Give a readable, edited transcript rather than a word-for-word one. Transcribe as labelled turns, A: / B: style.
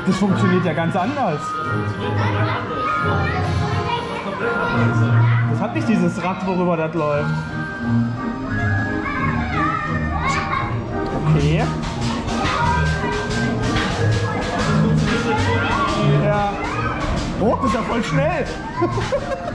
A: Das funktioniert ja ganz anders. Das hat nicht dieses Rad, worüber das läuft. Okay. Ja. Oh, das ist ja voll schnell.